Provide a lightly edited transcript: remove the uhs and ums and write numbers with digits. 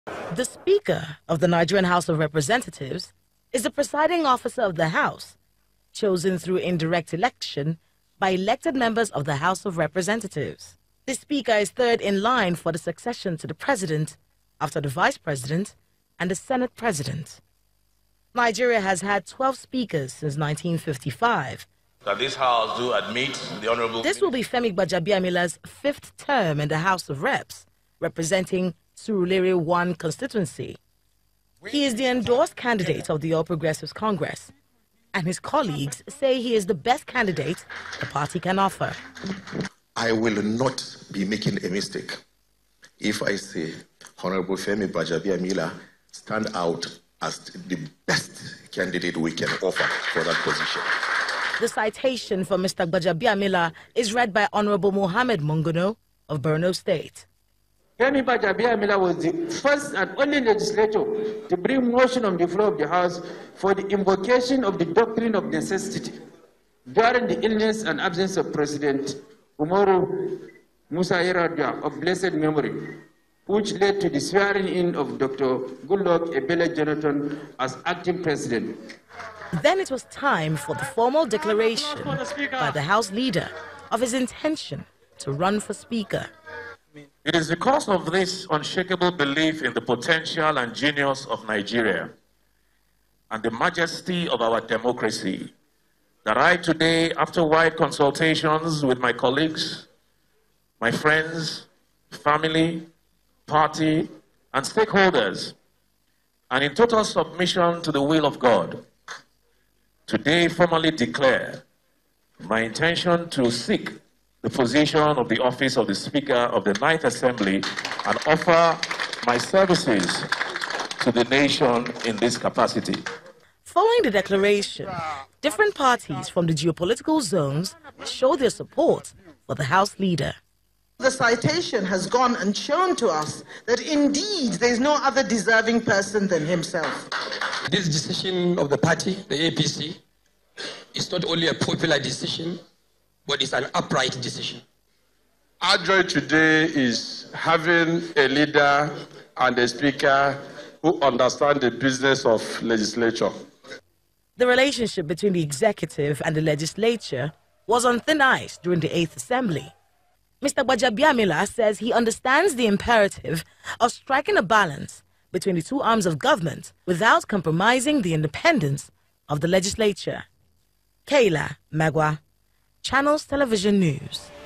The Speaker of the Nigerian House of Representatives is the presiding officer of the House, chosen through indirect election by elected members of the House of Representatives. The Speaker is third in line for the succession to the President after the Vice President and the Senate President. Nigeria has had 12 speakers since 1955. That this House do admit the Honorable... This will be Femi Gbajabiamila's 5th term in the House of Reps, representing Surulere 1 constituency. He is the endorsed candidate of the All Progressives Congress, and his colleagues say he is the best candidate the party can offer. I will not be making a mistake if I say Honorable Femi Gbajabiamila stand out as the best candidate we can offer for that position. The citation for Mr. Gbajabiamila is read by Honorable Mohammed Mongono of Borno State. Femi Gbajabiamila was the first and only legislator to bring motion on the floor of the House for the invocation of the doctrine of necessity during the illness and absence of President Umaru Musa Yar'Adua of blessed memory, which led to the swearing in of Dr. Goodluck Ebele Jonathan as acting president. Then it was time for the formal declaration by the House leader of his intention to run for Speaker. It is because of this unshakable belief in the potential and genius of Nigeria and the majesty of our democracy that I today, after wide consultations with my colleagues, my friends, family, party, and stakeholders, and in total submission to the will of God, today formally declare my intention to seek the position of the office of the Speaker of the 9th Assembly and offer my services to the nation in this capacity. Following the declaration, different parties from the geopolitical zones show their support for the House leader. The citation has gone and shown to us that indeed there is no other deserving person than himself. This decision of the party, the APC, is not only a popular decision, but it's an upright decision. Our joy today is having a leader and a speaker who understand the business of legislature. The relationship between the executive and the legislature was on thin ice during the 8th Assembly. Mr. Gbajabiamila says he understands the imperative of striking a balance between the two arms of government without compromising the independence of the legislature. Kayla Magwa, Channels Television News.